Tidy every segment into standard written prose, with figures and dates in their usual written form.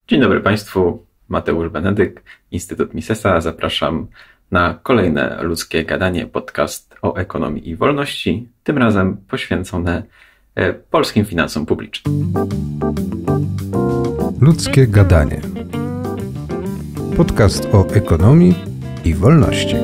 Dzień dobry Państwu, Mateusz Benedyk, Instytut Misesa. Zapraszam na kolejne ludzkie gadanie, podcast o ekonomii i wolności, tym razem poświęcone polskim finansom publicznym. Ludzkie gadanie. Podcast o ekonomii i wolności.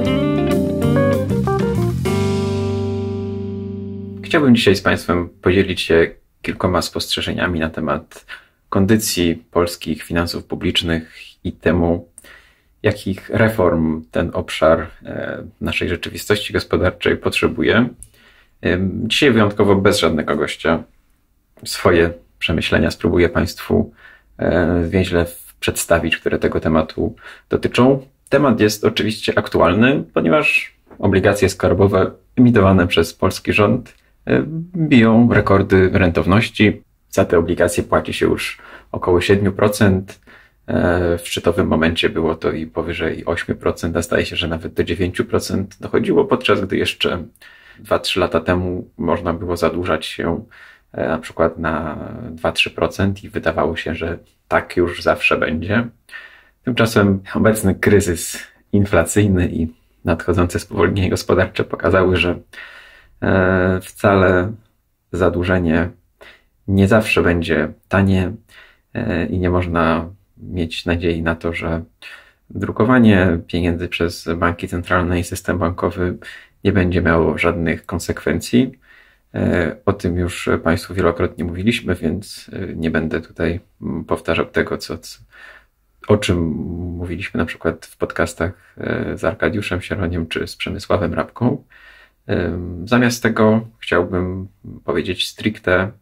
Chciałbym dzisiaj z Państwem podzielić się kilkoma spostrzeżeniami na temat kondycji polskich finansów publicznych i temu, jakich reform ten obszar naszej rzeczywistości gospodarczej potrzebuje. Dzisiaj wyjątkowo bez żadnego gościa. Swoje przemyślenia spróbuję Państwu więźle przedstawić, które tego tematu dotyczą. Temat jest oczywiście aktualny, ponieważ obligacje skarbowe emitowane przez polski rząd biją rekordy rentowności. Za te obligacje płaci się już około 7%. W szczytowym momencie było to i powyżej 8%, a zdaje się, że nawet do 9% dochodziło, podczas gdy jeszcze 2-3 lata temu można było zadłużać się na przykład na 2-3% i wydawało się, że tak już zawsze będzie. Tymczasem obecny kryzys inflacyjny i nadchodzące spowolnienie gospodarcze pokazały, że wcale zadłużenie nie zawsze będzie tanie i nie można mieć nadziei na to, że drukowanie pieniędzy przez banki centralne i system bankowy nie będzie miało żadnych konsekwencji. O tym już Państwu wielokrotnie mówiliśmy, więc nie będę tutaj powtarzał tego, o czym mówiliśmy na przykład w podcastach z Arkadiuszem Sieroniem czy z Przemysławem Rabką. Zamiast tego chciałbym powiedzieć stricte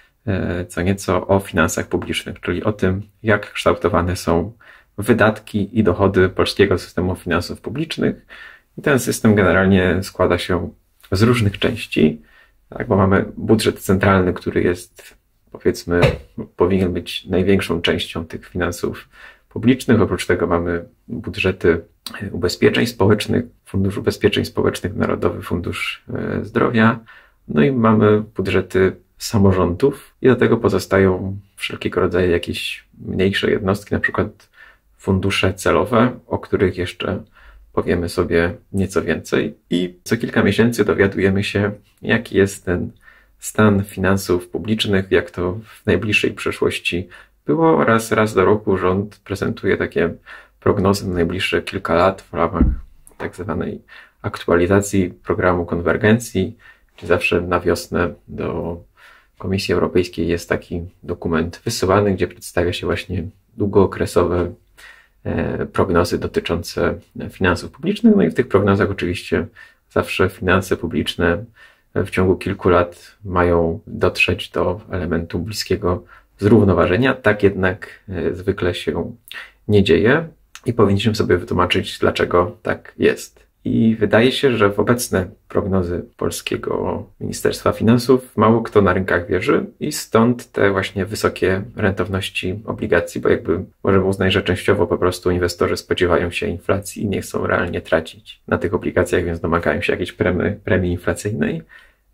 co nieco o finansach publicznych, czyli o tym, jak kształtowane są wydatki i dochody polskiego systemu finansów publicznych. I ten system generalnie składa się z różnych części, tak, bo mamy budżet centralny, który jest, powiedzmy, powinien być największą częścią tych finansów publicznych. Oprócz tego mamy budżety ubezpieczeń społecznych, Fundusz Ubezpieczeń Społecznych, Narodowy Fundusz Zdrowia, no i mamy budżety samorządów i do tego pozostają wszelkiego rodzaju jakieś mniejsze jednostki, na przykład fundusze celowe, o których jeszcze powiemy sobie nieco więcej. I co kilka miesięcy dowiadujemy się, jaki jest ten stan finansów publicznych, jak to w najbliższej przyszłości było, oraz raz do roku rząd prezentuje takie prognozy na najbliższe kilka lat w ramach tak zwanej aktualizacji programu konwergencji, czyli zawsze na wiosnę do Komisji Europejskiej jest taki dokument wysyłany, gdzie przedstawia się właśnie długookresowe prognozy dotyczące finansów publicznych. No i w tych prognozach oczywiście zawsze finanse publiczne w ciągu kilku lat mają dotrzeć do elementu bliskiego zrównoważenia. Tak jednak zwykle się nie dzieje i powinniśmy sobie wytłumaczyć, dlaczego tak jest. I wydaje się, że w obecne prognozy polskiego Ministerstwa Finansów mało kto na rynkach wierzy i stąd te właśnie wysokie rentowności obligacji, bo jakby możemy uznać, że częściowo po prostu inwestorzy spodziewają się inflacji i nie chcą realnie tracić na tych obligacjach, więc domagają się jakiejś premii inflacyjnej,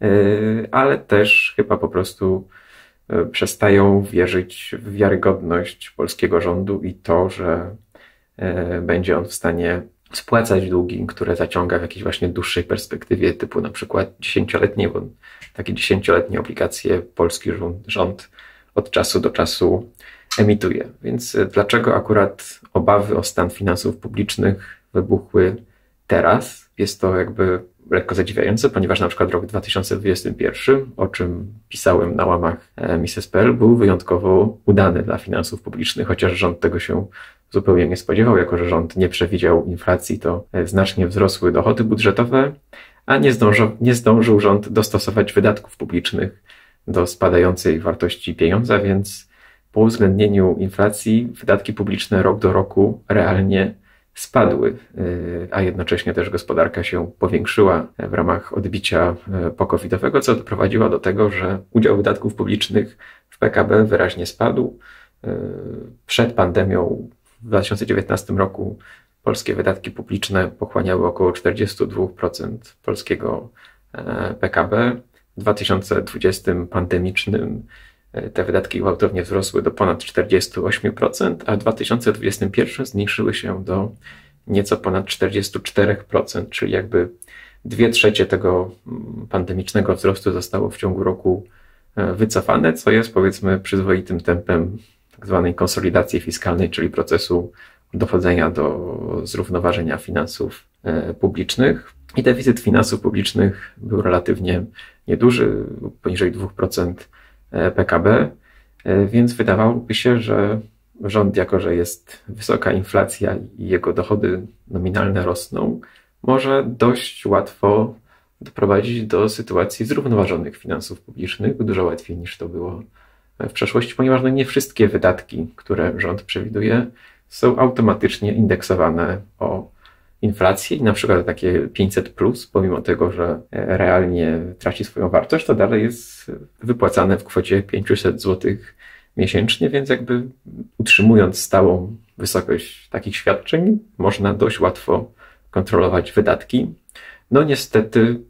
ale też chyba po prostu przestają wierzyć w wiarygodność polskiego rządu i to, że będzie on w stanie spłacać długi, które zaciąga w jakiejś właśnie dłuższej perspektywie, typu na przykład 10-letnie, bo takie 10-letnie obligacje polski rząd od czasu do czasu emituje. Więc dlaczego akurat obawy o stan finansów publicznych wybuchły teraz? Jest to jakby lekko zadziwiające, ponieważ na przykład rok 2021, o czym pisałem na łamach Mises.pl, był wyjątkowo udany dla finansów publicznych, chociaż rząd tego się zupełnie nie spodziewał, jako że rząd nie przewidział inflacji, to znacznie wzrosły dochody budżetowe, a nie zdążył rząd dostosować wydatków publicznych do spadającej wartości pieniądza, więc po uwzględnieniu inflacji wydatki publiczne rok do roku realnie spadły, a jednocześnie też gospodarka się powiększyła w ramach odbicia po-covidowego, co doprowadziło do tego, że udział wydatków publicznych w PKB wyraźnie spadł. Przed pandemią w 2019 roku polskie wydatki publiczne pochłaniały około 42% polskiego PKB. W 2020 pandemicznym te wydatki gwałtownie wzrosły do ponad 48%, a w 2021 zmniejszyły się do nieco ponad 44%, czyli jakby 2/3 tego pandemicznego wzrostu zostało w ciągu roku wycofane, co jest powiedzmy przyzwoitym tempem tak zwanej konsolidacji fiskalnej, czyli procesu dochodzenia do zrównoważenia finansów publicznych. I deficyt finansów publicznych był relatywnie nieduży, poniżej 2% PKB, więc wydawałoby się, że rząd, jako że jest wysoka inflacja i jego dochody nominalne rosną, może dość łatwo doprowadzić do sytuacji zrównoważonych finansów publicznych, dużo łatwiej niż to było w przeszłości, ponieważ nie wszystkie wydatki, które rząd przewiduje, są automatycznie indeksowane o inflację i na przykład takie 500+, pomimo tego, że realnie traci swoją wartość, to dalej jest wypłacane w kwocie 500 zł miesięcznie, więc jakby utrzymując stałą wysokość takich świadczeń, można dość łatwo kontrolować wydatki. No niestety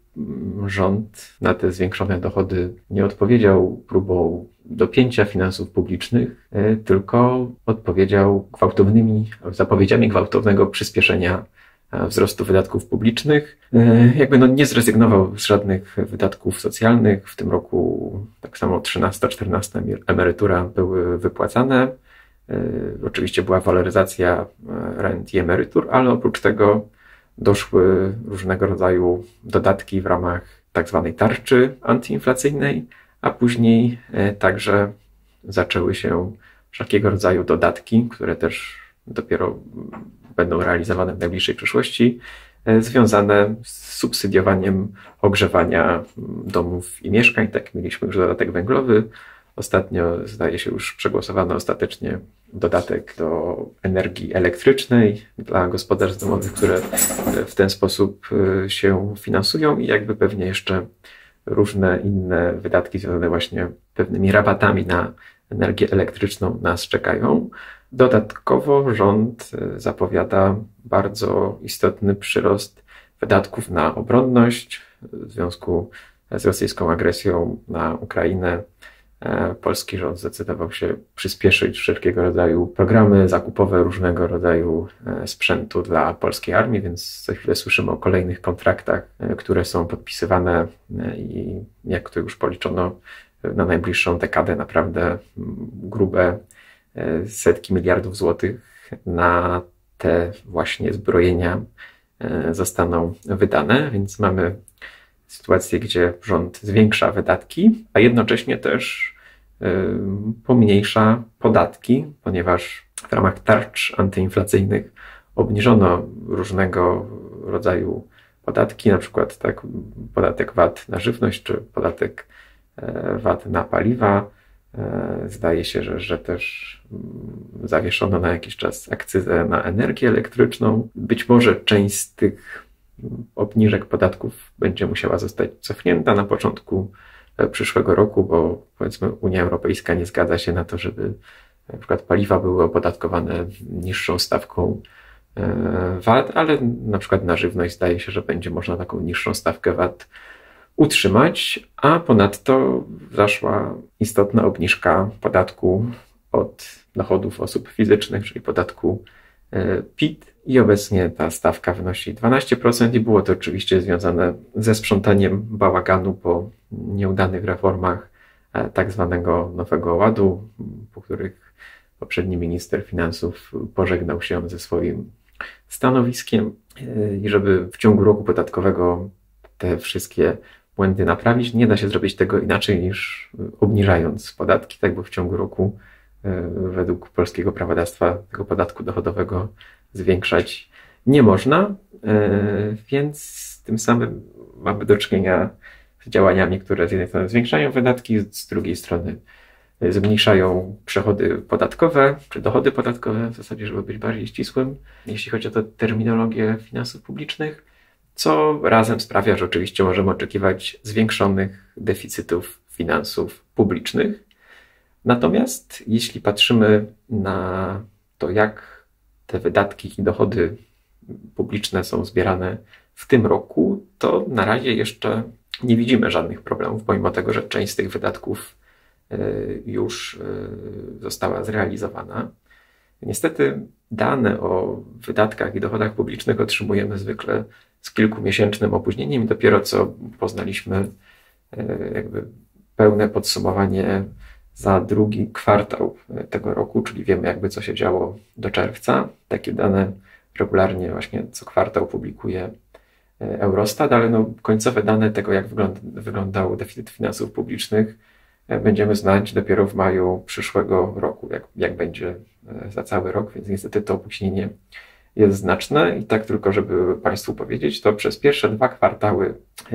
rząd na te zwiększone dochody nie odpowiedział próbą dopięcia finansów publicznych, tylko odpowiedział zapowiedziami gwałtownego przyspieszenia wzrostu wydatków publicznych. Nie zrezygnował z żadnych wydatków socjalnych. W tym roku tak samo 13, 14 emerytura były wypłacane. Oczywiście była waloryzacja rent i emerytur, ale oprócz tego doszły różnego rodzaju dodatki w ramach tak zwanej tarczy antyinflacyjnej, a później także zaczęły się wszelkiego rodzaju dodatki, które też dopiero będą realizowane w najbliższej przyszłości, związane z subsydiowaniem ogrzewania domów i mieszkań. Tak, mieliśmy już dodatek węglowy. Ostatnio, zdaje się, już przegłosowano ostatecznie dodatek do energii elektrycznej dla gospodarstw domowych, które w ten sposób się finansują i jakby pewnie jeszcze różne inne wydatki związane właśnie pewnymi rabatami na energię elektryczną nas czekają. Dodatkowo rząd zapowiada bardzo istotny przyrost wydatków na obronność w związku z rosyjską agresją na Ukrainę. Polski rząd zdecydował się przyspieszyć wszelkiego rodzaju programy zakupowe, różnego rodzaju sprzętu dla polskiej armii, więc za chwilę słyszymy o kolejnych kontraktach, które są podpisywane i jak to już policzono na najbliższą dekadę, naprawdę grube setki miliardów złotych na te właśnie zbrojenia zostaną wydane, więc mamy sytuację, gdzie rząd zwiększa wydatki, a jednocześnie też pomniejsza podatki, ponieważ w ramach tarcz antyinflacyjnych obniżono różnego rodzaju podatki, na przykład tak podatek VAT na żywność, czy podatek VAT na paliwa. Zdaje się, że też zawieszono na jakiś czas akcyzę na energię elektryczną. Być może część z tych obniżek podatków będzie musiała zostać cofnięta na początku przyszłego roku, bo powiedzmy Unia Europejska nie zgadza się na to, żeby na przykład paliwa były opodatkowane niższą stawką VAT, ale na przykład na żywność zdaje się, że będzie można taką niższą stawkę VAT utrzymać, a ponadto zaszła istotna obniżka podatku od dochodów osób fizycznych, czyli podatku PIT i obecnie ta stawka wynosi 12% i było to oczywiście związane ze sprzątaniem bałaganu po nieudanych reformach tak zwanego Nowego Ładu, po których poprzedni minister finansów pożegnał się ze swoim stanowiskiem i żeby w ciągu roku podatkowego te wszystkie błędy naprawić, nie da się zrobić tego inaczej niż obniżając podatki, tak bo w ciągu roku według polskiego prawodawstwa tego podatku dochodowego zwiększać nie można, więc tym samym mamy do czynienia z działaniami, które z jednej strony zwiększają wydatki, z drugiej strony zmniejszają przychody podatkowe, czy dochody podatkowe, w zasadzie, żeby być bardziej ścisłym, jeśli chodzi o tę terminologię finansów publicznych, co razem sprawia, że oczywiście możemy oczekiwać zwiększonych deficytów finansów publicznych. Natomiast jeśli patrzymy na to, jak te wydatki i dochody publiczne są zbierane w tym roku, to na razie jeszcze nie widzimy żadnych problemów, pomimo tego, że część z tych wydatków już została zrealizowana. Niestety dane o wydatkach i dochodach publicznych otrzymujemy zwykle z kilkumiesięcznym opóźnieniem. Dopiero co poznaliśmy jakby pełne podsumowanie za drugi kwartał tego roku, czyli wiemy jakby co się działo do czerwca. Takie dane regularnie właśnie co kwartał publikuje Eurostat, ale końcowe dane tego, jak wyglądał deficyt finansów publicznych, będziemy znać dopiero w maju przyszłego roku, jak będzie za cały rok, więc niestety to opóźnienie jest znaczne. I tak tylko, żeby Państwu powiedzieć, to przez pierwsze 2 kwartały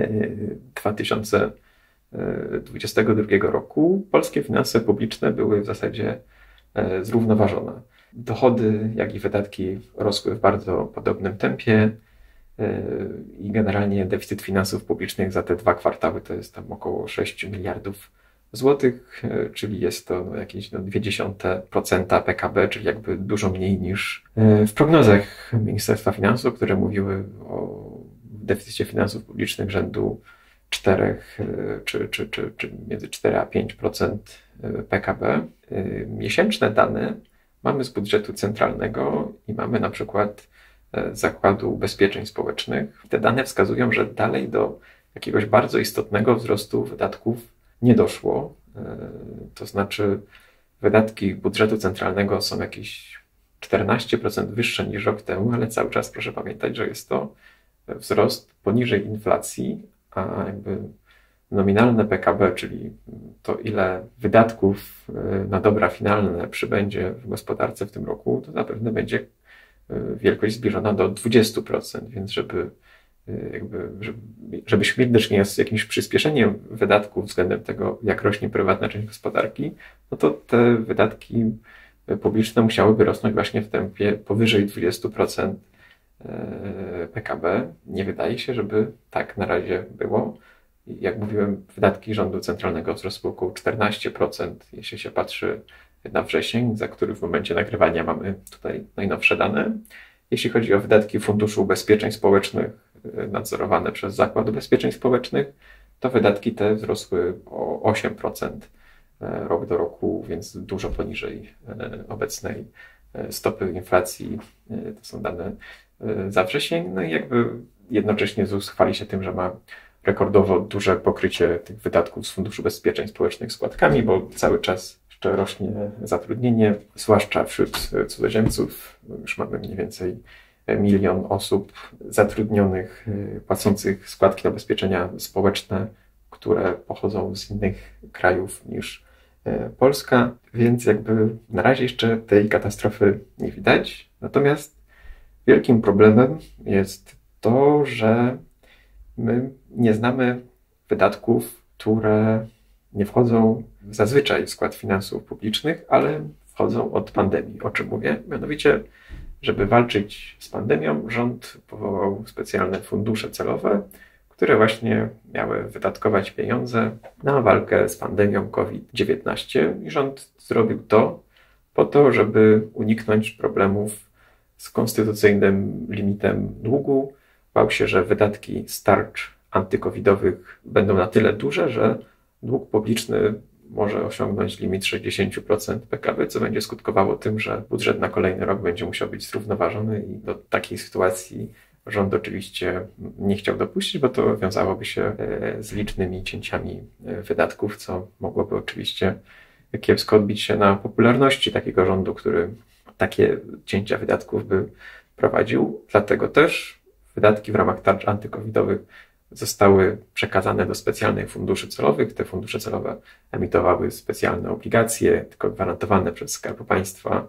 2022 roku polskie finanse publiczne były w zasadzie zrównoważone. Dochody, jak i wydatki rosły w bardzo podobnym tempie i generalnie deficyt finansów publicznych za te 2 kwartały to jest tam około 6 miliardów złotych, czyli jest to jakieś 0,2% PKB, czyli jakby dużo mniej niż w prognozach Ministerstwa Finansów, które mówiły o deficycie finansów publicznych rzędu 4 czy między 4 a 5% PKB. Miesięczne dane mamy z budżetu centralnego i mamy na przykład z Zakładu Ubezpieczeń Społecznych. Te dane wskazują, że dalej do jakiegoś bardzo istotnego wzrostu wydatków nie doszło. To znaczy wydatki budżetu centralnego są jakieś 14% wyższe niż rok temu, ale cały czas proszę pamiętać, że jest to wzrost poniżej inflacji, a jakby nominalne PKB, czyli to ile wydatków na dobra finalne przybędzie w gospodarce w tym roku, to zapewne będzie wielkość zbliżona do 20%, więc żebyśmy mieli do czynienia z jakimś przyspieszeniem wydatków względem tego, jak rośnie prywatna część gospodarki, no to te wydatki publiczne musiałyby rosnąć właśnie w tempie powyżej 20% PKB. Nie wydaje się, żeby tak na razie było. Jak mówiłem, wydatki rządu centralnego wzrosły około 14%, jeśli się patrzy na wrzesień, za który w momencie nagrywania mamy tutaj najnowsze dane. Jeśli chodzi o wydatki Funduszu Ubezpieczeń Społecznych nadzorowane przez Zakład Ubezpieczeń Społecznych, to wydatki te wzrosły o 8% rok do roku, więc dużo poniżej obecnej stopy inflacji. To są dane za wrzesień. No i jakby jednocześnie ZUS chwali się tym, że ma rekordowo duże pokrycie tych wydatków z Funduszu Ubezpieczeń Społecznych składkami, bo cały czas jeszcze rośnie zatrudnienie, zwłaszcza wśród cudzoziemców. Już mamy mniej więcej 1 milion osób zatrudnionych, płacących składki na ubezpieczenia społeczne, które pochodzą z innych krajów niż Polska, więc jakby na razie jeszcze tej katastrofy nie widać. Natomiast wielkim problemem jest to, że my nie znamy wydatków, które nie wchodzą zazwyczaj w skład finansów publicznych, ale wchodzą od pandemii. O czym mówię? Mianowicie, żeby walczyć z pandemią, rząd powołał specjalne fundusze celowe, które właśnie miały wydatkować pieniądze na walkę z pandemią COVID-19 i rząd zrobił to po to, żeby uniknąć problemów z konstytucyjnym limitem długu. Bał się, że wydatki z tarcz antykowidowych będą na tyle duże, że dług publiczny może osiągnąć limit 60% PKB, co będzie skutkowało tym, że budżet na kolejny rok będzie musiał być zrównoważony i do takiej sytuacji rząd oczywiście nie chciał dopuścić, bo to wiązałoby się z licznymi cięciami wydatków, co mogłoby oczywiście kiepsko odbić się na popularności takiego rządu, który takie cięcia wydatków by prowadził. Dlatego też wydatki w ramach tarcz antykowidowych zostały przekazane do specjalnych funduszy celowych. Te fundusze celowe emitowały specjalne obligacje, tylko gwarantowane przez Skarb Państwa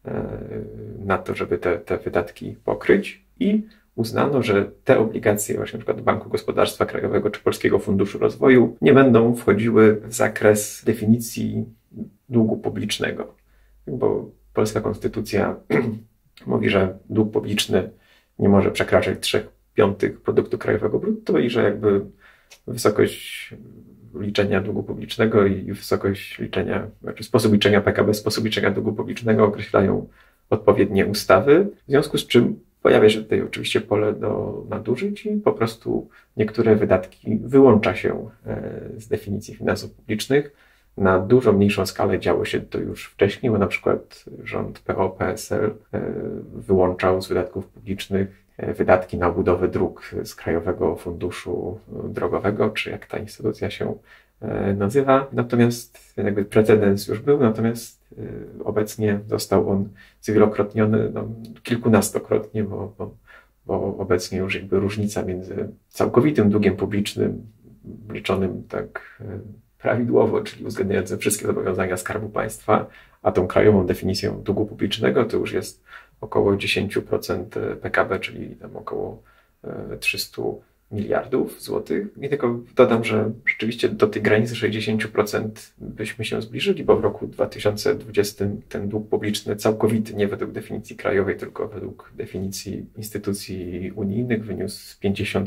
na to, żeby te wydatki pokryć i uznano, że te obligacje właśnie na przykład Banku Gospodarstwa Krajowego czy Polskiego Funduszu Rozwoju nie będą wchodziły w zakres definicji długu publicznego, bo polska konstytucja mówi, że dług publiczny nie może przekraczać 3/5 produktu krajowego brutto i że jakby wysokość liczenia długu publicznego i wysokość liczenia, znaczy sposób liczenia PKB, sposób liczenia długu publicznego określają odpowiednie ustawy, w związku z czym pojawia się tutaj oczywiście pole do nadużyć i po prostu niektóre wydatki wyłącza się z definicji finansów publicznych. Na dużo mniejszą skalę działo się to już wcześniej, bo na przykład rząd PO-PSL wyłączał z wydatków publicznych wydatki na budowę dróg z Krajowego Funduszu Drogowego, czy jak ta instytucja się nazywa. Natomiast jakby precedens już był, natomiast obecnie został on zwielokrotniony, kilkunastokrotnie, bo obecnie już jakby różnica między całkowitym długiem publicznym liczonym tak prawidłowo, czyli uwzględniającym wszystkie zobowiązania Skarbu Państwa, a tą krajową definicją długu publicznego to już jest około 10% PKB, czyli tam około 300 miliardów złotych. I tylko dodam, że rzeczywiście do tej granicy 60% byśmy się zbliżyli, bo w roku 2020 ten dług publiczny całkowity, nie według definicji krajowej, tylko według definicji instytucji unijnych wyniósł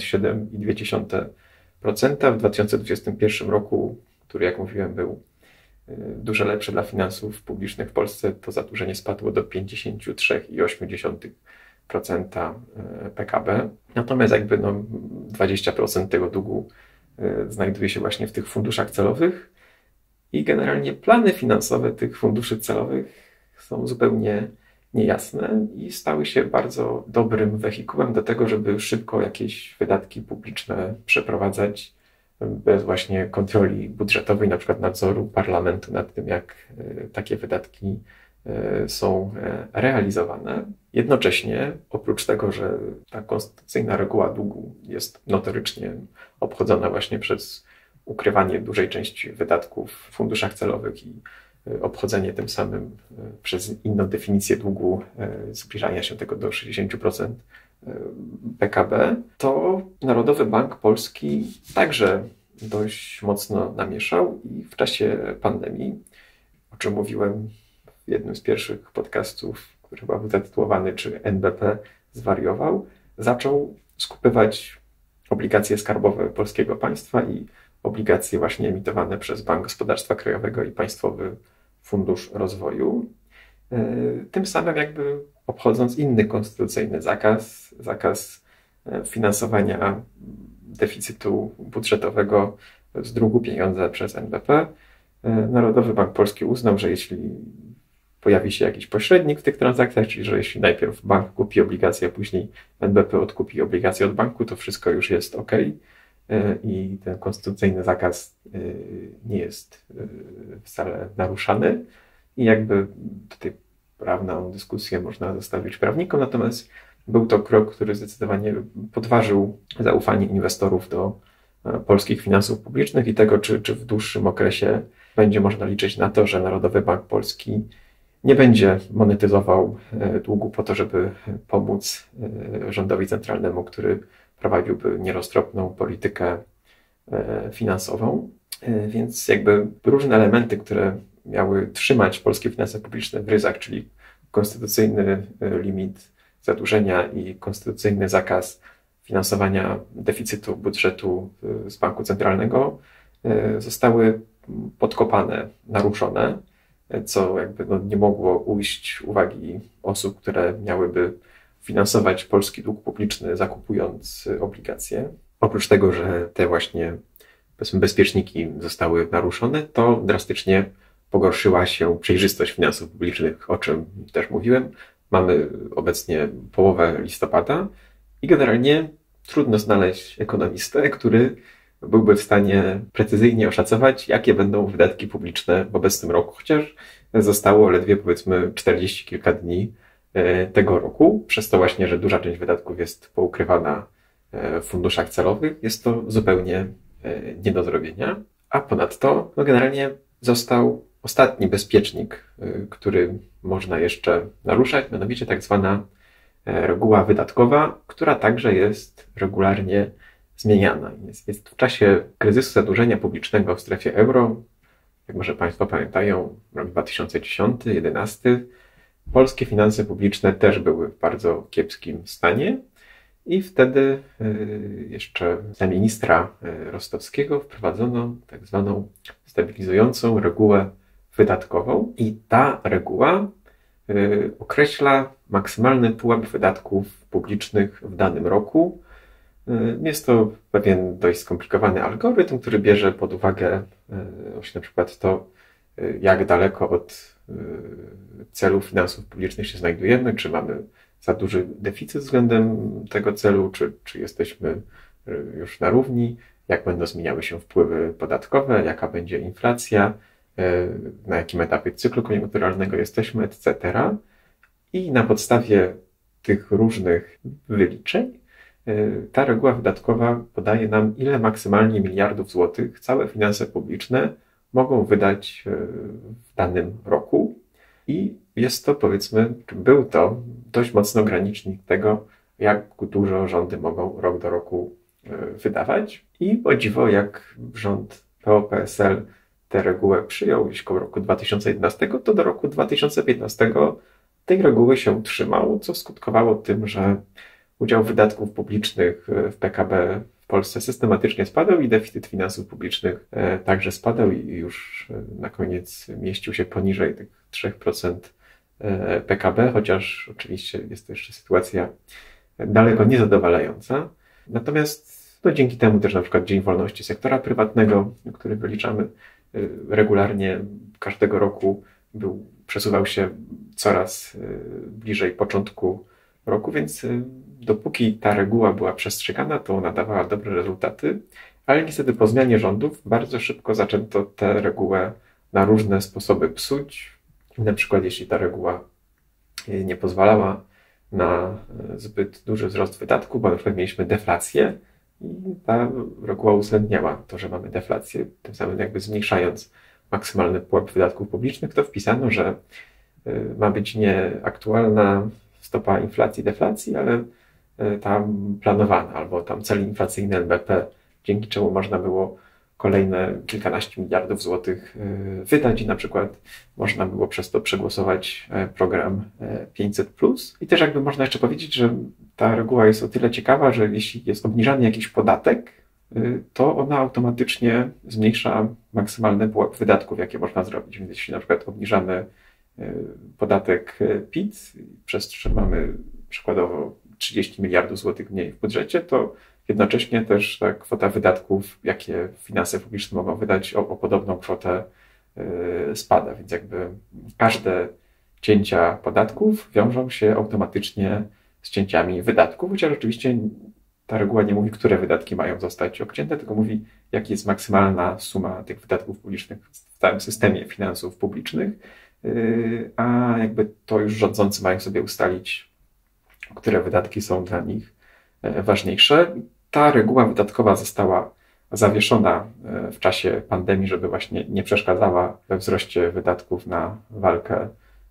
57,2%. W 2021 roku, który jak mówiłem był dużo lepszy dla finansów publicznych w Polsce, to zadłużenie spadło do 53,8% PKB. Natomiast jakby 20% tego długu znajduje się właśnie w tych funduszach celowych i generalnie plany finansowe tych funduszy celowych są zupełnie niejasne i stały się bardzo dobrym wehikułem do tego, żeby szybko jakieś wydatki publiczne przeprowadzać bez właśnie kontroli budżetowej, na przykład nadzoru parlamentu nad tym, jak takie wydatki są realizowane. Jednocześnie, oprócz tego, że ta konstytucyjna reguła długu jest notorycznie obchodzona właśnie przez ukrywanie dużej części wydatków w funduszach celowych i obchodzenie tym samym przez inną definicję długu zbliżania się tego do 60% PKB, to Narodowy Bank Polski także dość mocno namieszał i w czasie pandemii, o czym mówiłem w jednym z pierwszych podcastów, który chyba był zatytułowany czy NBP zwariował, zaczął skupywać obligacje skarbowe polskiego państwa i obligacje właśnie emitowane przez Bank Gospodarstwa Krajowego i Państwowy Fundusz Rozwoju. Tym samym jakby obchodząc inny konstytucyjny zakaz finansowania deficytu budżetowego z długu pieniądza przez NBP. Narodowy Bank Polski uznał, że jeśli pojawi się jakiś pośrednik w tych transakcjach, czyli że jeśli najpierw bank kupi obligacje, a później NBP odkupi obligacje od banku, to wszystko już jest ok i ten konstytucyjny zakaz nie jest wcale naruszany i jakby tutaj prawną dyskusję można zostawić prawnikom, natomiast był to krok, który zdecydowanie podważył zaufanie inwestorów do polskich finansów publicznych i tego, czy w dłuższym okresie będzie można liczyć na to, że Narodowy Bank Polski nie będzie monetyzował długu po to, żeby pomóc rządowi centralnemu, który prowadziłby nieroztropną politykę finansową. Więc jakby różne elementy, które miały trzymać polskie finanse publiczne w ryzach, czyli konstytucyjny limit zadłużenia i konstytucyjny zakaz finansowania deficytu budżetu z banku centralnego, zostały podkopane, naruszone, co jakby nie mogło ujść uwagi osób, które miałyby finansować polski dług publiczny, zakupując obligacje. Oprócz tego, że te właśnie bezpieczniki zostały naruszone, to drastycznie pogorszyła się przejrzystość finansów publicznych, o czym też mówiłem. Mamy obecnie połowę listopada i generalnie trudno znaleźć ekonomistę, który byłby w stanie precyzyjnie oszacować, jakie będą wydatki publiczne w obecnym roku, chociaż zostało ledwie powiedzmy 40 kilka dni tego roku, przez to właśnie, że duża część wydatków jest poukrywana w funduszach celowych, jest to zupełnie nie do zrobienia. A ponadto generalnie został ostatni bezpiecznik, który można jeszcze naruszać, mianowicie tak zwana reguła wydatkowa, która także jest regularnie zmieniana. Jest w czasie kryzysu zadłużenia publicznego w strefie euro, jak może Państwo pamiętają, rok 2010-2011, polskie finanse publiczne też były w bardzo kiepskim stanie i wtedy jeszcze za ministra Rostowskiego wprowadzono tak zwaną stabilizującą regułę wydatkową i ta reguła określa maksymalny pułap wydatków publicznych w danym roku. Jest to pewien dość skomplikowany algorytm, który bierze pod uwagę właśnie na przykład to, jak daleko od celu finansów publicznych się znajdujemy, czy mamy za duży deficyt względem tego celu, czy jesteśmy już na równi, jak będą zmieniały się wpływy podatkowe, jaka będzie inflacja, na jakim etapie cyklu koniunkturalnego jesteśmy, etc. I na podstawie tych różnych wyliczeń ta reguła wydatkowa podaje nam, ile maksymalnie miliardów złotych całe finanse publiczne mogą wydać w danym roku. I jest to, powiedzmy, był to dość mocno granicznik tego, jak dużo rządy mogą rok do roku wydawać. I o dziwo, jak rząd PO-PSL tę regułę przyjął już koło roku 2011, to do roku 2015 tej reguły się trzymał, co skutkowało tym, że udział wydatków publicznych w PKB w Polsce systematycznie spadał i deficyt finansów publicznych także spadał i już na koniec mieścił się poniżej tych 3% PKB, chociaż oczywiście jest to jeszcze sytuacja daleko niezadowalająca. Natomiast dzięki temu też na przykład Dzień Wolności sektora prywatnego, który wyliczamy regularnie każdego roku, przesuwał się coraz bliżej początku roku, więc dopóki ta reguła była przestrzegana, to ona dawała dobre rezultaty, ale niestety po zmianie rządów bardzo szybko zaczęto tę regułę na różne sposoby psuć. Na przykład jeśli ta reguła nie pozwalała na zbyt duży wzrost wydatków, bo na przykład mieliśmy deflację i ta reguła uwzględniała to, że mamy deflację, tym samym jakby zmniejszając maksymalny pułap wydatków publicznych, to wpisano, że ma być nie aktualna stopa inflacji, deflacji, ale tam planowana, albo tam cel inflacyjny NBP, dzięki czemu można było kolejne kilkanaście miliardów złotych wydać i na przykład można było przez to przegłosować program 500+. I też jakby można jeszcze powiedzieć, że ta reguła jest o tyle ciekawa, że jeśli jest obniżany jakiś podatek, to ona automatycznie zmniejsza maksymalny pułap wydatków, jakie można zrobić. Więc jeśli na przykład obniżamy podatek PIT, przez co mamy przykładowo 30 miliardów złotych mniej w budżecie, to jednocześnie też ta kwota wydatków, jakie finanse publiczne mogą wydać, o podobną kwotę spada. Więc jakby każde cięcia podatków wiążą się automatycznie z cięciami wydatków, chociaż oczywiście ta reguła nie mówi, które wydatki mają zostać obcięte, tylko mówi, jaka jest maksymalna suma tych wydatków publicznych w całym systemie finansów publicznych, a jakby to już rządzący mają sobie ustalić, które wydatki są dla nich ważniejsze. Ta reguła wydatkowa została zawieszona w czasie pandemii, żeby właśnie nie przeszkadzała we wzroście wydatków na walkę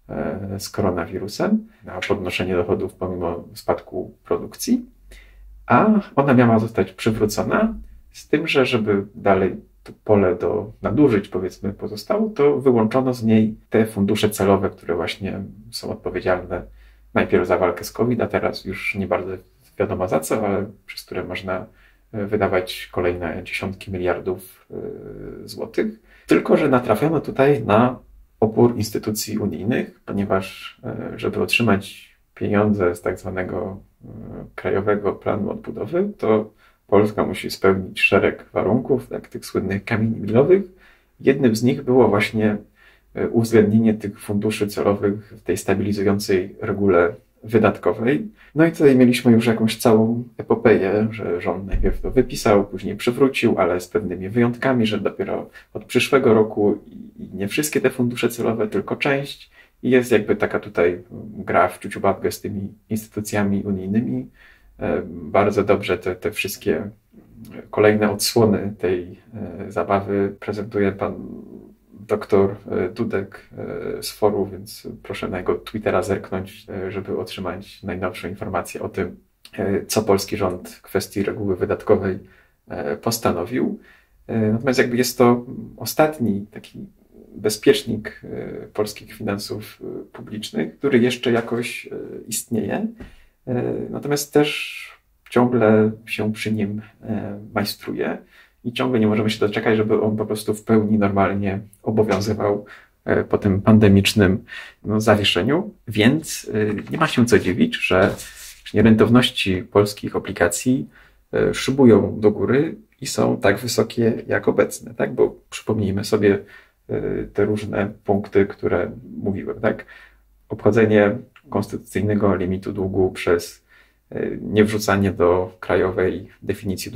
z koronawirusem, na podnoszenie dochodów pomimo spadku produkcji, a ona miała zostać przywrócona z tym, że żeby dalej to pole do nadużyć, powiedzmy, pozostało, to wyłączono z niej te fundusze celowe, które właśnie są odpowiedzialne najpierw za walkę z COVID, a teraz już nie bardzo wiadomo za co, ale przez które można wydawać kolejne dziesiątki miliardów złotych. Tylko że natrafiono tutaj na opór instytucji unijnych, ponieważ żeby otrzymać pieniądze z tak zwanego Krajowego Planu Odbudowy, to Polska musi spełnić szereg warunków, jak tych słynnych kamieni milowych. Jednym z nich było właśnie uwzględnienie tych funduszy celowych w tej stabilizującej regule wydatkowej. No i tutaj mieliśmy już jakąś całą epopeję, że rząd najpierw to wypisał, później przywrócił, ale z pewnymi wyjątkami, że dopiero od przyszłego roku i nie wszystkie te fundusze celowe, tylko część. I jest jakby taka tutaj gra w ciuciubabkę z tymi instytucjami unijnymi. Bardzo dobrze te wszystkie kolejne odsłony tej zabawy prezentuje pan doktor Dudek z forum, więc proszę na jego Twittera zerknąć, żeby otrzymać najnowsze informacje o tym, co polski rząd w kwestii reguły wydatkowej postanowił. Natomiast jakby jest to ostatni taki bezpiecznik polskich finansów publicznych, który jeszcze jakoś istnieje. Natomiast też ciągle się przy nim majstruje i ciągle nie możemy się doczekać, żeby on po prostu w pełni normalnie obowiązywał po tym pandemicznym zawieszeniu. Więc nie ma się co dziwić, że rentowności polskich obligacji szybują do góry i są tak wysokie jak obecne, tak? Bo przypomnijmy sobie, te różne punkty, które mówiłem, tak? Obchodzenie konstytucyjnego limitu długu przez niewrzucanie do krajowej definicji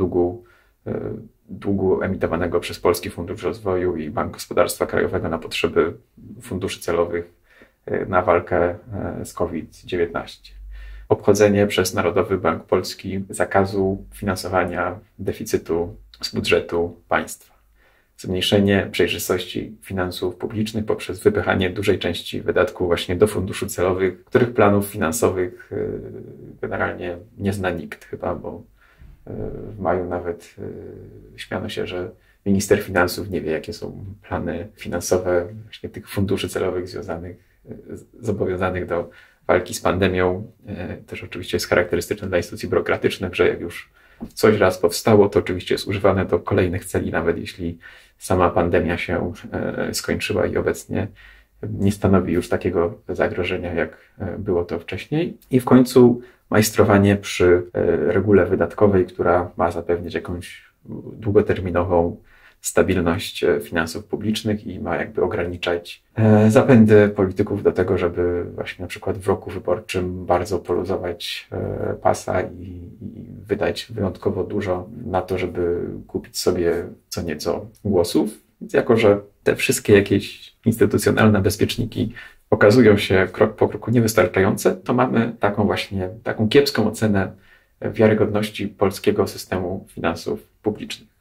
długu emitowanego przez Polski Fundusz Rozwoju i Bank Gospodarstwa Krajowego na potrzeby funduszy celowych na walkę z COVID-19. Obchodzenie przez Narodowy Bank Polski zakazu finansowania deficytu z budżetu państwa. Zmniejszenie przejrzystości finansów publicznych poprzez wypychanie dużej części wydatków właśnie do funduszy celowych, których planów finansowych generalnie nie zna nikt chyba, bo w maju nawet śmiano się, że minister finansów nie wie, jakie są plany finansowe właśnie tych funduszy celowych zobowiązanych do walki z pandemią. Też oczywiście jest charakterystyczne dla instytucji biurokratycznych, że jak już coś raz powstało, to oczywiście jest używane do kolejnych celi, nawet jeśli sama pandemia się skończyła i obecnie nie stanowi już takiego zagrożenia, jak było to wcześniej. I w końcu majstrowanie przy regule wydatkowej, która ma zapewnić jakąś długoterminową stabilność finansów publicznych i ma jakby ograniczać zapędy polityków do tego, żeby właśnie na przykład w roku wyborczym bardzo poluzować pasa i wydać wyjątkowo dużo na to, żeby kupić sobie co nieco głosów. Więc jako, że te wszystkie jakieś instytucjonalne bezpieczniki okazują się krok po kroku niewystarczające, to mamy taką kiepską ocenę wiarygodności polskiego systemu finansów publicznych.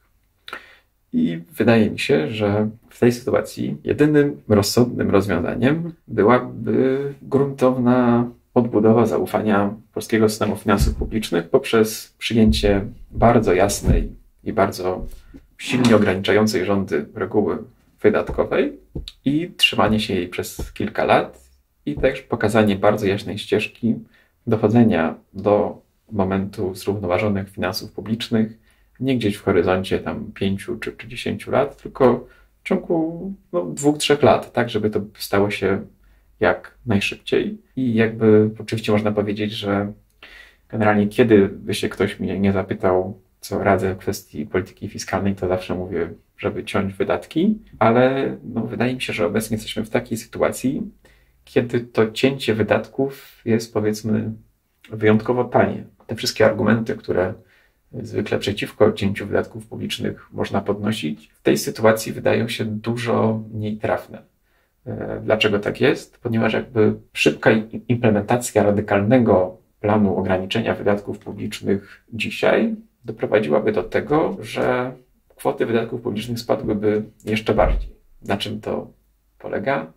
I wydaje mi się, że w tej sytuacji jedynym rozsądnym rozwiązaniem byłaby gruntowna odbudowa zaufania polskiego systemu finansów publicznych poprzez przyjęcie bardzo jasnej i bardzo silnie ograniczającej rządy reguły wydatkowej i trzymanie się jej przez kilka lat i też pokazanie bardzo jaśnej ścieżki dochodzenia do momentu zrównoważonych finansów publicznych, nie gdzieś w horyzoncie tam 5 czy 10 lat, tylko w ciągu 2-3 lat, tak, żeby to stało się jak najszybciej. I jakby oczywiście można powiedzieć, że generalnie kiedy by się ktoś mnie nie zapytał, co radzę w kwestii polityki fiskalnej, to zawsze mówię, żeby ciąć wydatki, ale wydaje mi się, że obecnie jesteśmy w takiej sytuacji, kiedy to cięcie wydatków jest, powiedzmy, wyjątkowo tanie. Te wszystkie argumenty, które zwykle przeciwko cięciu wydatków publicznych można podnosić, w tej sytuacji wydają się dużo mniej trafne. Dlaczego tak jest? Ponieważ jakby szybka implementacja radykalnego planu ograniczenia wydatków publicznych dzisiaj doprowadziłaby do tego, że kwoty wydatków publicznych spadłyby jeszcze bardziej. Na czym to polega?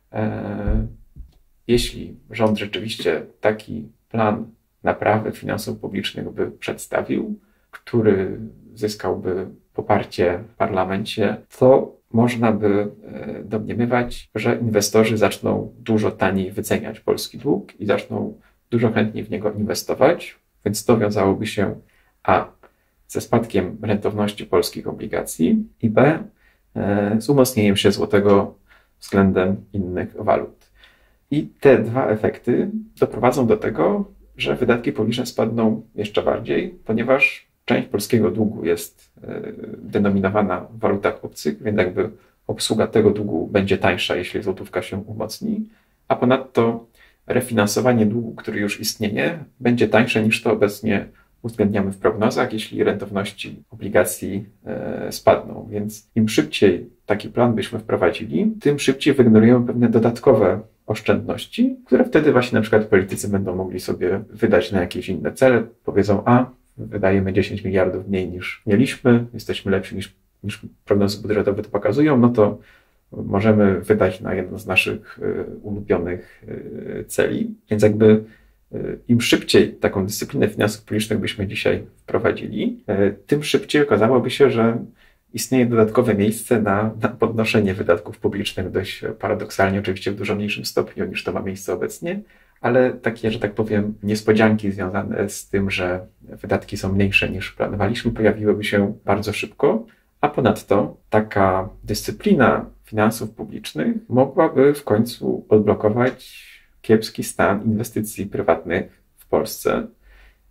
Jeśli rząd rzeczywiście taki plan naprawy finansów publicznych by przedstawił, który zyskałby poparcie w parlamencie, to można by domniemywać, że inwestorzy zaczną dużo taniej wyceniać polski dług i zaczną dużo chętniej w niego inwestować, więc to wiązałoby się a. ze spadkiem rentowności polskich obligacji i b. z umocnieniem się złotego względem innych walut. I te dwa efekty doprowadzą do tego, że wydatki publiczne spadną jeszcze bardziej, ponieważ część polskiego długu jest denominowana w walutach obcych, więc jakby obsługa tego długu będzie tańsza, jeśli złotówka się umocni, a ponadto refinansowanie długu, który już istnieje, będzie tańsze niż to obecnie uwzględniamy w prognozach, jeśli rentowności obligacji spadną. Więc im szybciej taki plan byśmy wprowadzili, tym szybciej wygenerujemy pewne dodatkowe oszczędności, które wtedy właśnie na przykład politycy będą mogli sobie wydać na jakieś inne cele. Powiedzą, wydajemy 10 miliardów mniej niż mieliśmy, jesteśmy lepsi niż prognozy budżetowe to pokazują, no to możemy wydać na jedno z naszych ulubionych celi. Więc jakby im szybciej taką dyscyplinę finansów publicznych byśmy dzisiaj wprowadzili, tym szybciej okazałoby się, że istnieje dodatkowe miejsce na podnoszenie wydatków publicznych, dość paradoksalnie, oczywiście w dużo mniejszym stopniu niż to ma miejsce obecnie, ale takie, że tak powiem, niespodzianki związane z tym, że wydatki są mniejsze niż planowaliśmy, pojawiłyby się bardzo szybko, a ponadto taka dyscyplina finansów publicznych mogłaby w końcu odblokować kiepski stan inwestycji prywatnych w Polsce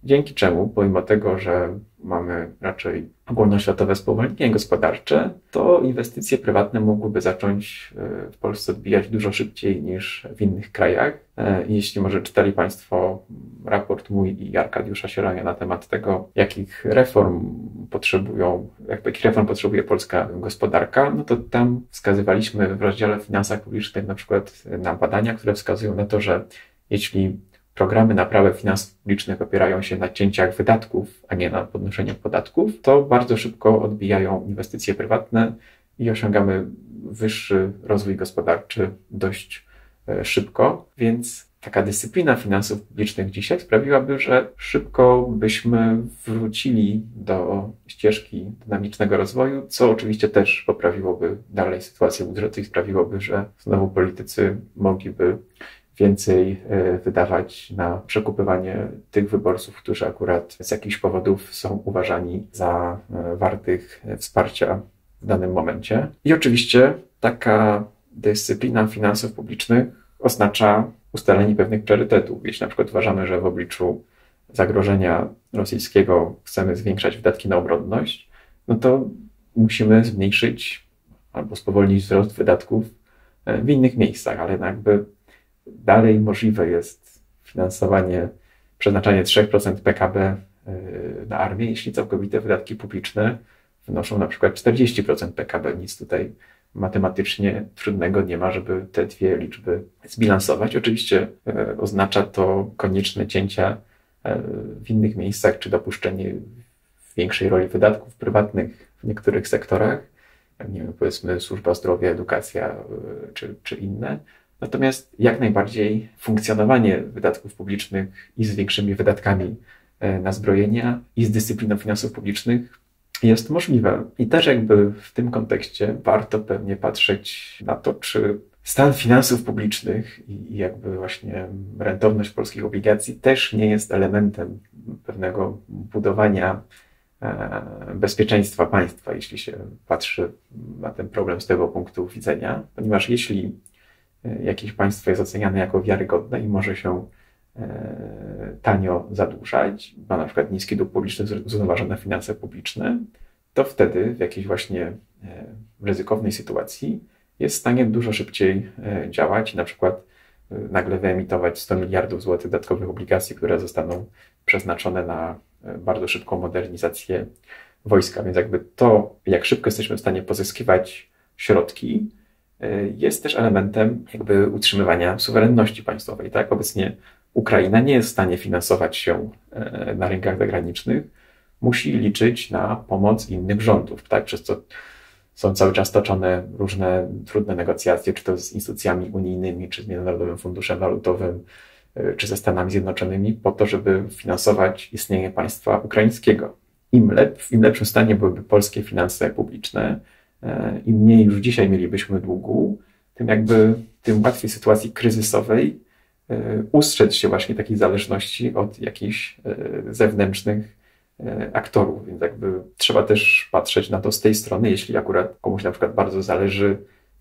dzięki czemu, pomimo tego, że mamy raczej ogólnoświatowe spowolnienie gospodarcze, to inwestycje prywatne mogłyby zacząć w Polsce odbijać dużo szybciej niż w innych krajach. Jeśli może czytali Państwo raport mój i Arkadiusza Sieronia na temat tego, jakich reform potrzebuje polska gospodarka, no to tam wskazywaliśmy w rozdziale Finansach Publicznych na przykład na badania, które wskazują na to, że jeśli programy naprawy finansów publicznych opierają się na cięciach wydatków, a nie na podnoszeniu podatków, to bardzo szybko odbijają inwestycje prywatne i osiągamy wyższy rozwój gospodarczy dość szybko. Więc taka dyscyplina finansów publicznych dzisiaj sprawiłaby, że szybko byśmy wrócili do ścieżki dynamicznego rozwoju, co oczywiście też poprawiłoby dalej sytuację budżetu i sprawiłoby, że znowu politycy mogliby więcej wydawać na przekupywanie tych wyborców, którzy akurat z jakichś powodów są uważani za wartych wsparcia w danym momencie. I oczywiście taka dyscyplina finansów publicznych oznacza ustalenie pewnych priorytetów. Jeśli na przykład uważamy, że w obliczu zagrożenia rosyjskiego chcemy zwiększać wydatki na obronność, no to musimy zmniejszyć albo spowolnić wzrost wydatków w innych miejscach, ale jakby dalej możliwe jest przeznaczanie 3% PKB na armię, jeśli całkowite wydatki publiczne wynoszą na przykład 40% PKB. Nic tutaj matematycznie trudnego nie ma, żeby te dwie liczby zbilansować. Oczywiście oznacza to konieczne cięcia w innych miejscach, czy dopuszczenie większej roli wydatków prywatnych w niektórych sektorach, nie wiem, powiedzmy służba zdrowia, edukacja czy inne. Natomiast jak najbardziej funkcjonowanie wydatków publicznych i z większymi wydatkami na zbrojenia i z dyscypliną finansów publicznych jest możliwe. I też jakby w tym kontekście warto pewnie patrzeć na to, czy stan finansów publicznych i jakby właśnie rentowność polskich obligacji też nie jest elementem pewnego budowania bezpieczeństwa państwa, jeśli się patrzy na ten problem z tego punktu widzenia. Ponieważ jeśli jakieś państwo jest oceniane jako wiarygodne i może się tanio zadłużać, ma na przykład niski dług publiczny, zrównoważone finanse publiczne, to wtedy w jakiejś właśnie ryzykownej sytuacji jest w stanie dużo szybciej działać i na przykład nagle wyemitować 100 miliardów złotych dodatkowych obligacji, które zostaną przeznaczone na bardzo szybką modernizację wojska. Więc jakby to, jak szybko jesteśmy w stanie pozyskiwać środki, jest też elementem jakby utrzymywania suwerenności państwowej. Tak? Obecnie Ukraina nie jest w stanie finansować się na rynkach zagranicznych, musi liczyć na pomoc innych rządów, tak? Przez co są cały czas toczone różne trudne negocjacje, czy to z instytucjami unijnymi, czy z Międzynarodowym Funduszem Walutowym, czy ze Stanami Zjednoczonymi, po to, żeby finansować istnienie państwa ukraińskiego. W im lepszym stanie byłyby polskie finanse publiczne, im mniej już dzisiaj mielibyśmy długu, tym łatwiej w sytuacji kryzysowej ustrzec się właśnie takiej zależności od jakichś zewnętrznych aktorów. Więc jakby trzeba też patrzeć na to z tej strony, jeśli akurat komuś na przykład bardzo zależy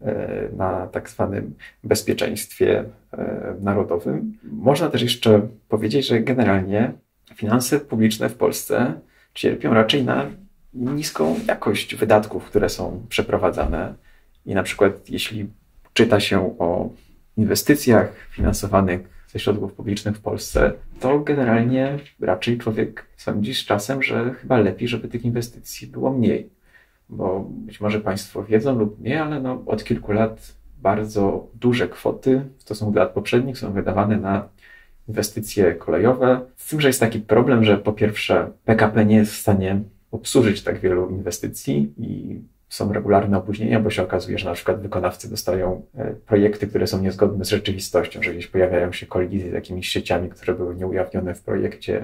na tak zwanym bezpieczeństwie narodowym. Można też jeszcze powiedzieć, że generalnie finanse publiczne w Polsce cierpią raczej na niską jakość wydatków, które są przeprowadzane. I na przykład jeśli czyta się o inwestycjach finansowanych ze środków publicznych w Polsce, to generalnie raczej człowiek sądzi z czasem, że chyba lepiej, żeby tych inwestycji było mniej. Bo być może Państwo wiedzą lub nie, ale od kilku lat bardzo duże kwoty w stosunku do lat poprzednich są wydawane na inwestycje kolejowe. Z tym, że jest taki problem, że po pierwsze PKP nie jest w stanie obsłużyć tak wielu inwestycji i są regularne opóźnienia, bo się okazuje, że na przykład wykonawcy dostają projekty, które są niezgodne z rzeczywistością, że gdzieś pojawiają się kolizje z jakimiś sieciami, które były nieujawnione w projekcie,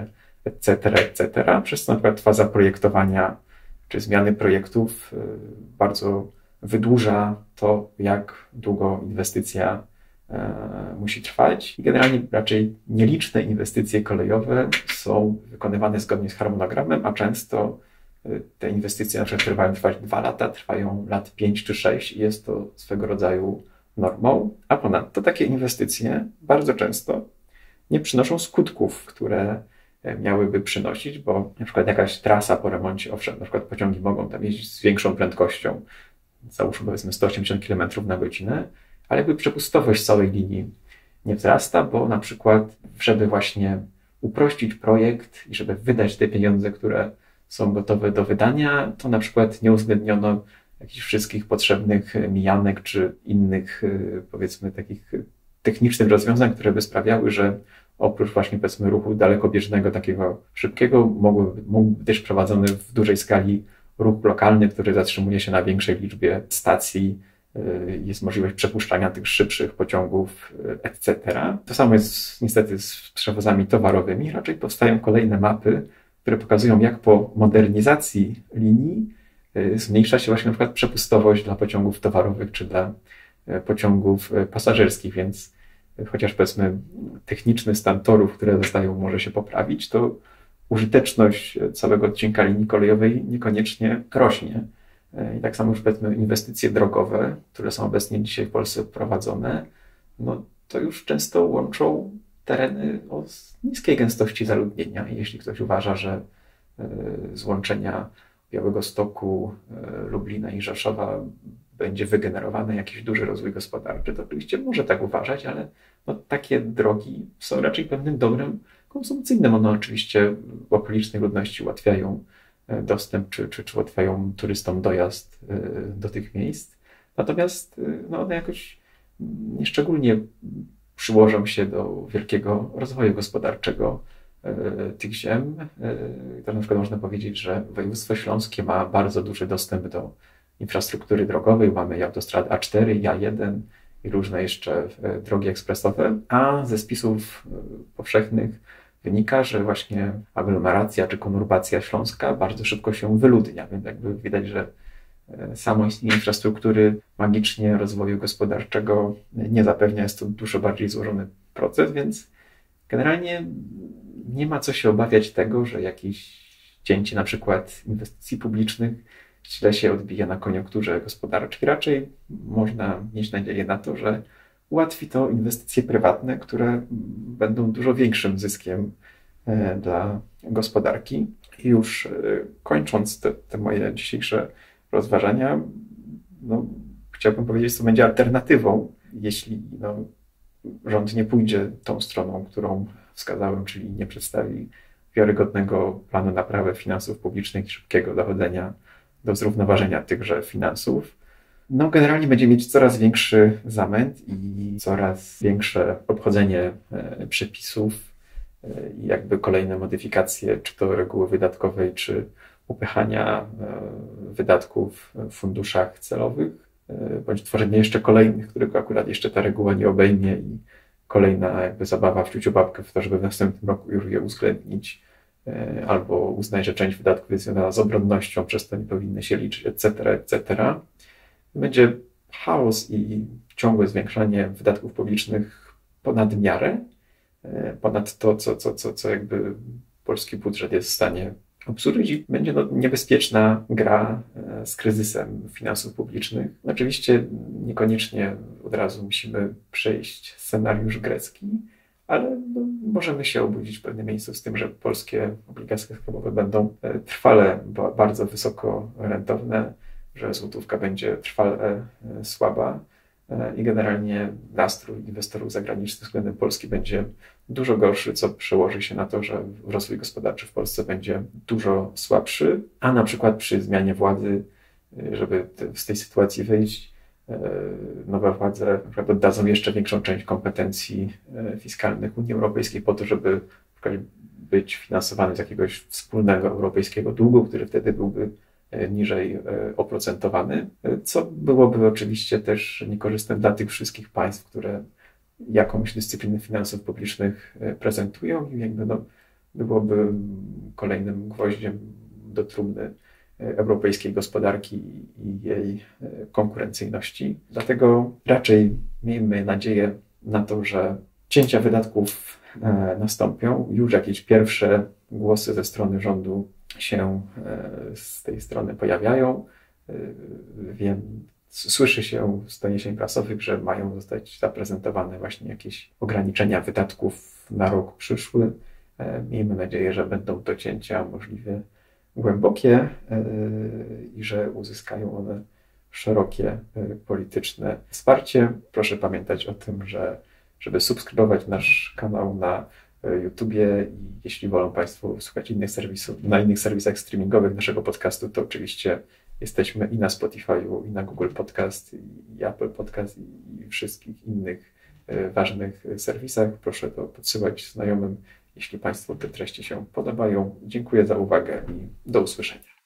etc., przez co na przykład faza projektowania czy zmiany projektów bardzo wydłuża to, jak długo inwestycja musi trwać. I generalnie raczej nieliczne inwestycje kolejowe są wykonywane zgodnie z harmonogramem, a często te inwestycje na przykład trwają 2 lata, trwają lat 5 czy 6 i jest to swego rodzaju normą, a ponadto takie inwestycje bardzo często nie przynoszą skutków, które miałyby przynosić, bo na przykład jakaś trasa po remoncie, owszem, na przykład pociągi mogą tam jeździć z większą prędkością, załóżmy powiedzmy 180 km na godzinę, ale jakby przepustowość całej linii nie wzrasta, bo na przykład, żeby właśnie uprościć projekt i żeby wydać te pieniądze, które są gotowe do wydania, to na przykład nie uwzględniono jakichś wszystkich potrzebnych mijanek czy innych, powiedzmy, takich technicznych rozwiązań, które by sprawiały, że oprócz właśnie, powiedzmy, ruchu dalekobieżnego, takiego szybkiego, mógłby też prowadzony w dużej skali ruch lokalny, który zatrzymuje się na większej liczbie stacji, jest możliwość przepuszczania tych szybszych pociągów, etc. To samo jest niestety z przewozami towarowymi. Raczej powstają kolejne mapy, które pokazują, jak po modernizacji linii zmniejsza się właśnie na przykład przepustowość dla pociągów towarowych czy dla pociągów pasażerskich, więc chociaż powiedzmy techniczny stan torów, które może się poprawić, to użyteczność całego odcinka linii kolejowej niekoniecznie rośnie. I tak samo już powiedzmy inwestycje drogowe, które są obecnie dzisiaj w Polsce prowadzone, no to już często łączą tereny o niskiej gęstości zaludnienia. I jeśli ktoś uważa, że z łączenia Białegostoku, Lublina i Rzeszowa będzie wygenerowany jakiś duży rozwój gospodarczy, to oczywiście może tak uważać, ale no, takie drogi są raczej pewnym dobrem konsumpcyjnym. One oczywiście w okolicznej ludności ułatwiają dostęp czy ułatwiają turystom dojazd do tych miejsc. Natomiast no, one jakoś nieszczególnie przyłożą się do wielkiego rozwoju gospodarczego tych ziem. To na przykład można powiedzieć, że województwo śląskie ma bardzo duży dostęp do infrastruktury drogowej. Mamy autostrady A4 i A1 i różne jeszcze drogi ekspresowe, a ze spisów powszechnych wynika, że właśnie aglomeracja czy konurbacja śląska bardzo szybko się wyludnia, więc jakby widać, że samo istnienie infrastruktury magicznie rozwoju gospodarczego nie zapewnia, jest to dużo bardziej złożony proces, więc generalnie nie ma co się obawiać tego, że jakieś cięcie na przykład inwestycji publicznych źle się odbija na koniunkturze gospodarczej. Raczej można mieć nadzieję na to, że ułatwi to inwestycje prywatne, które będą dużo większym zyskiem dla gospodarki. I już kończąc te moje dzisiejsze rozważania, no, chciałbym powiedzieć, co będzie alternatywą, jeśli rząd nie pójdzie tą stroną, którą wskazałem, czyli nie przedstawi wiarygodnego planu naprawy finansów publicznych i szybkiego dochodzenia do zrównoważenia tychże finansów. No, generalnie będzie mieć coraz większy zamęt i coraz większe obchodzenie przepisów i jakby kolejne modyfikacje, czy to reguły wydatkowej, czy upychania wydatków w funduszach celowych, bądź tworzenie jeszcze kolejnych, którego akurat jeszcze ta reguła nie obejmie i kolejna jakby zabawa w ciuciu babkę w to, żeby w następnym roku już je uwzględnić, albo uznać, że część wydatków jest związana z obronnością, przez to nie powinny się liczyć, etc., etc. Będzie chaos i ciągłe zwiększanie wydatków publicznych ponad miarę, ponad to, co jakby polski budżet jest w stanie obsłużyć i będzie niebezpieczna gra z kryzysem finansów publicznych. Oczywiście niekoniecznie od razu musimy przejść scenariusz grecki, ale możemy się obudzić w pewnym miejscu z tym, że polskie obligacje skarbowe będą trwale bardzo wysoko rentowne, że złotówka będzie trwale słaba i generalnie nastrój inwestorów zagranicznych względem Polski będzie dużo gorszy, co przełoży się na to, że rozwój gospodarczy w Polsce będzie dużo słabszy, a na przykład przy zmianie władzy, żeby z tej sytuacji wyjść, nowe władze na przykład oddadzą jeszcze większą część kompetencji fiskalnych Unii Europejskiej po to, żeby być finansowany z jakiegoś wspólnego europejskiego długu, który wtedy byłby niżej oprocentowany, co byłoby oczywiście też niekorzystne dla tych wszystkich państw, które jakąś dyscyplinę finansów publicznych prezentują i jakby byłoby kolejnym gwoździem do trumny europejskiej gospodarki i jej konkurencyjności. Dlatego raczej miejmy nadzieję na to, że cięcia wydatków nastąpią. Już jakieś pierwsze głosy ze strony rządu się z tej strony pojawiają. Słyszy się z doniesień prasowych, że mają zostać zaprezentowane właśnie jakieś ograniczenia wydatków na rok przyszły, Miejmy nadzieję, że będą to cięcia możliwie głębokie i że uzyskają one szerokie polityczne wsparcie. Proszę pamiętać o tym, żeby subskrybować nasz kanał na YouTubie i jeśli wolą Państwo słuchać na innych serwisach streamingowych naszego podcastu, to oczywiście jesteśmy i na Spotify'u, i na Google Podcast, i Apple Podcast, i wszystkich innych ważnych serwisach. Proszę to podsyłać znajomym, jeśli Państwu te treści się podobają. Dziękuję za uwagę i do usłyszenia.